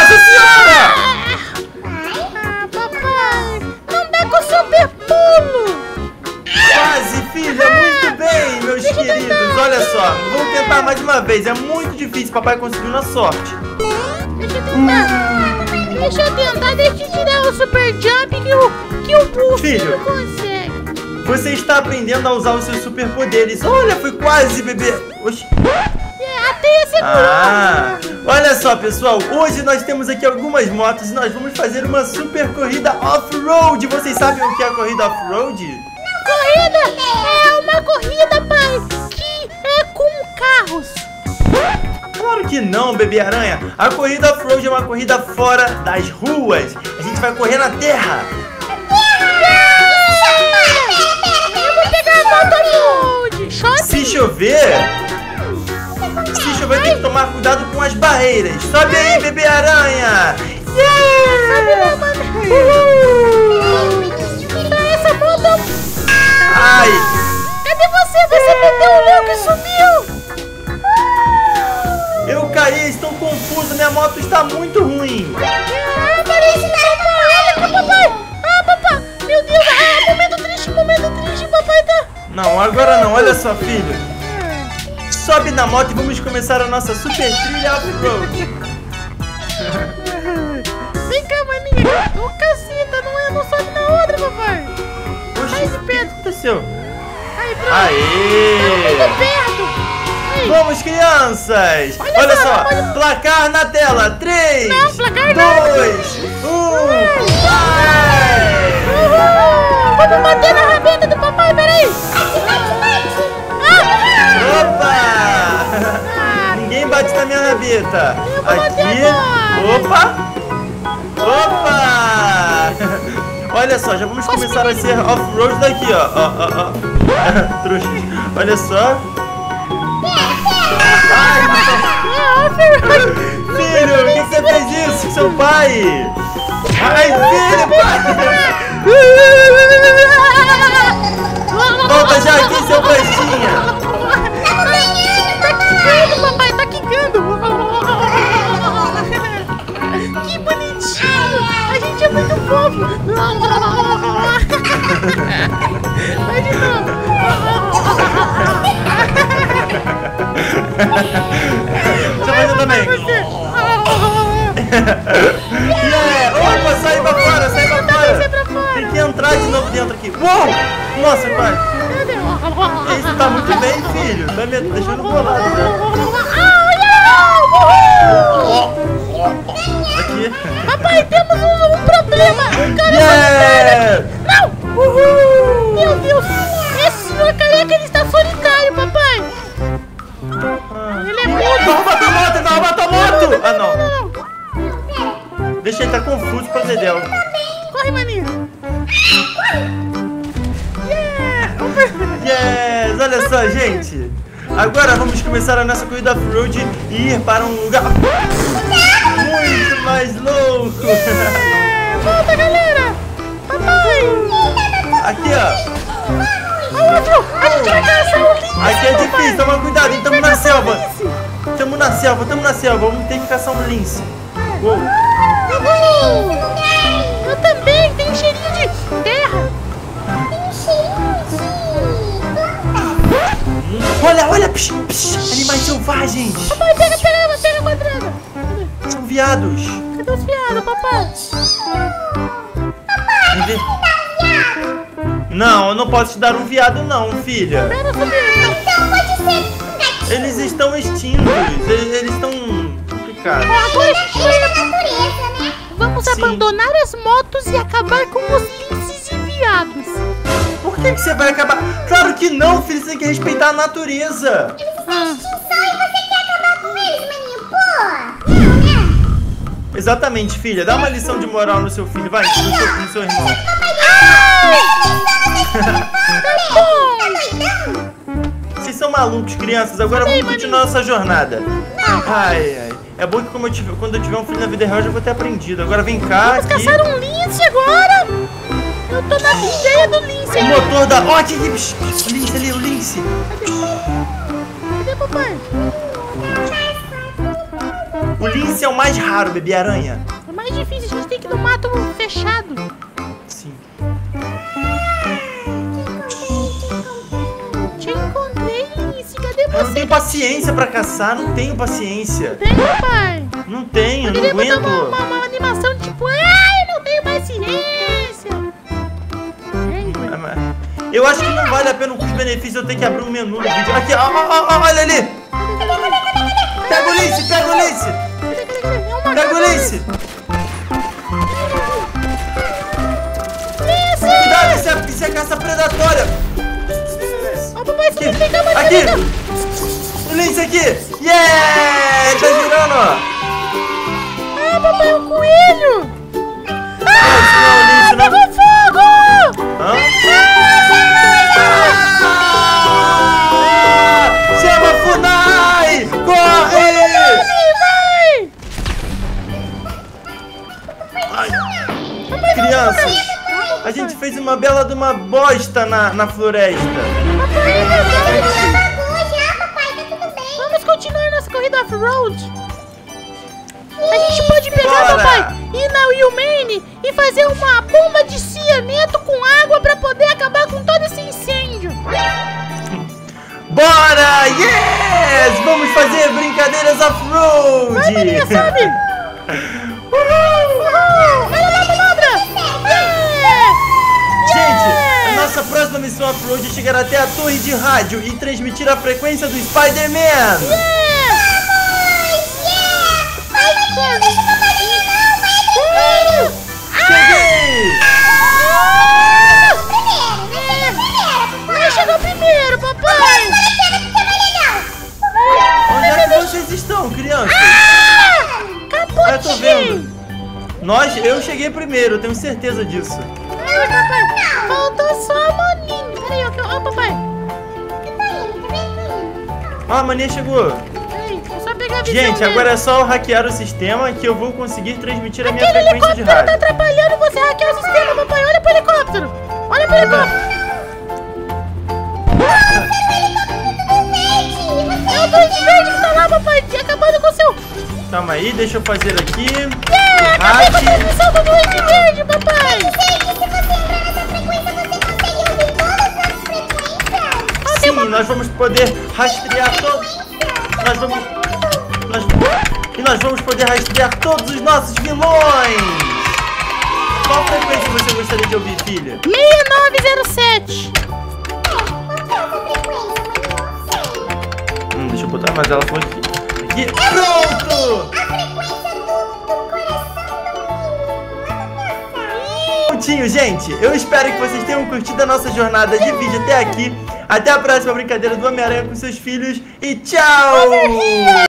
Nossa senhora! Papai, não dá com o super pulo. Quase, filha, muito bem, meus queridos. Olha só, vamos tentar mais uma vez. É muito difícil, papai conseguiu na sorte. Deixa eu tentar, deixa eu tirar o super jump que o Filho, não consegue. Você está aprendendo a usar os seus superpoderes. Olha, foi quase, bebê. Oxi. A teia segurou. Olha só, pessoal. Hoje nós temos aqui algumas motos e nós vamos fazer uma super corrida off-road. Vocês sabem o que é a corrida off-road? Corrida é uma corrida, pai, que é com carros. Claro que não, bebê aranha. A corrida off-road é uma corrida fora das ruas. A gente vai correr na terra. Eu vou pegar a moto off-road. Se chover, tem que tomar cuidado com as barreiras. Sobe aí, bebê aranha. Essa moto. Ai. Cadê você? Você meteu o louco e sumiu. Eu caí, estou confuso. Minha moto está muito ruim. Papai. Papai. Meu Deus. Momento triste, papai tá. Não, agora não. Olha só, filho. Sobe na moto e vamos começar a nossa super trilha off-road. Vem cá, maninha. Ô, caceta, não sobe na outra, papai. Oxi, o que aconteceu? Aí, pronto. Aê! Tá muito perto. Aí. Vamos, crianças! Olha só, placar na tela. 3, Não, placar 2, 1, vai! Vamos bater na rabeta do papai, peraí. Opa! Ninguém bate na minha rabeta. Aqui. Opa! Olha só, já vamos começar a ser off-road daqui, ó. Trouxa. Olha só. Ai, filho, por que você fez isso com seu pai? Ai, filho, pai! Volta já aqui, seu bestinha! Papai, tá quicando. Que bonitinho. A gente é muito fofo. Vai de novo. Deixa eu fazer também. Opa, sai pra fora, sai pra fora. Tem que entrar de novo dentro aqui. Uou! Nossa, pai. Isso tá muito bem, filho. Tá me deixando bolado, né? Aqui. Papai, temos um problema. Um cara Não! Meu Deus! Esse senhor careca, ele está solitário, papai! Ele é muito! Não rouba tua moto, não rouba tua moto! Ah, não. Deixa ele tá confuso pra Dedéu. Corre, maninho! Yes! Olha só, gente! Agora vamos começar a nossa corrida off-road e ir para um lugar muito mais louco! Volta, galera! Papai! Aqui, ó! A gente vai caçar o lince! Aqui é difícil, toma cuidado, estamos na selva! Estamos na selva, vamos ter que caçar um lince! Uou! Eu também, tem cheirinho de terra! Olha! Psh, animais selvagens! Papai, pega a quadrada! São viados! Cadê os viados, papai? Vem ver. Não, eu não posso te dar um viado não, filha. Então pode ser. Eles estão extintos, eles estão complicados. Agora vamos abandonar as motos e acabar com os linces e viados. Por que você vai acabar? Claro que não, filho, você tem que respeitar a natureza. Eles estão em extinção e você quer acabar com eles, maninho? Pô! Exatamente, filha. Dá uma lição de moral no seu filho, vai, no seu irmão. Vocês são malucos, crianças. Agora vamos continuar nossa jornada. Ai. É bom que quando eu tiver um filho na vida real, eu já vou ter aprendido. Agora vem cá. Vamos caçar um lince agora. Eu tô na ideia do lince. O motor da... Ó, aqui. O lince ali, o lince. Cadê papai? O lince é o mais raro, bebê aranha. É mais difícil, a gente tem que ir no mato fechado. Sim. Te encontrei, Lince. Cadê Eu não você? tenho paciência pra caçar, não tenho paciência. Tem, papai. Não tenho, não Poderia botar aguento. uma animação tipo, ai, não tenho paciência. Eu acho que não vale a pena com os benefícios eu ter que abrir um menu no vídeo. Aqui, ó, olha ali. Pega o lince, pega o lince. Pega o lince. Cuidado, isso é caça predatória. Ó, papai, você tem que pegar uma Aqui. O lince aqui. Yeah, tá girando, ó. Ah, papai, é um coelho. Não, não. Pegou fogo. Hã? Chama Funai! Corre! Vai! Ai. Crianças, a gente fez uma bela de uma bosta na floresta. Papai, é verdade. Apagou já, papai, tá tudo bem. Vamos continuar nossa corrida off-road. A gente pode pegar, Bora. papai, ir na Humane e fazer uma bomba de cianeto com água pra poder acabar com todo esse incêndio. Bora! Yes! Vamos fazer brincadeiras off-road! Vai, menina, sobe! Uhul! Olha lá, manobra! Yeah! Gente, a nossa próxima missão off-road é chegar até a torre de rádio e transmitir a frequência do Spider-Man! Yeah! Ai, Cheguei! Ai, chegou primeiro, papai! Onde é que vocês estão, crianças? Capotinho! Eu tô vendo. Eu cheguei primeiro, eu tenho certeza disso. Ai, papai, faltou só a maninha. Peraí, ó, papai. Ó, a maninha chegou. Peraí, é só pegar a visão Gente, dele. agora é só eu hackear o sistema que eu vou conseguir transmitir a minha Aquele frequência de helicóptero tá rádio. atrapalhando você hackear o sistema, papai. Olha pro helicóptero. Olha pro helicóptero. É o dois verde que tá lá, papai. Acabando com o seu... Calma aí, deixa eu fazer aqui. Yeah, acabei com a Hack. transmissão do dois verde, papai. Sim, nós vamos poder rastrear todos. Nós vamos poder rastrear todos os nossos vilões. Qual frequência você gostaria de ouvir, filha? 6907. Deixa eu botar mais ela falou aqui. Pronto! Prontinho, gente. Eu espero que vocês tenham curtido a nossa jornada de vídeo até aqui. Até a próxima brincadeira do Homem-Aranha com seus filhos e tchau!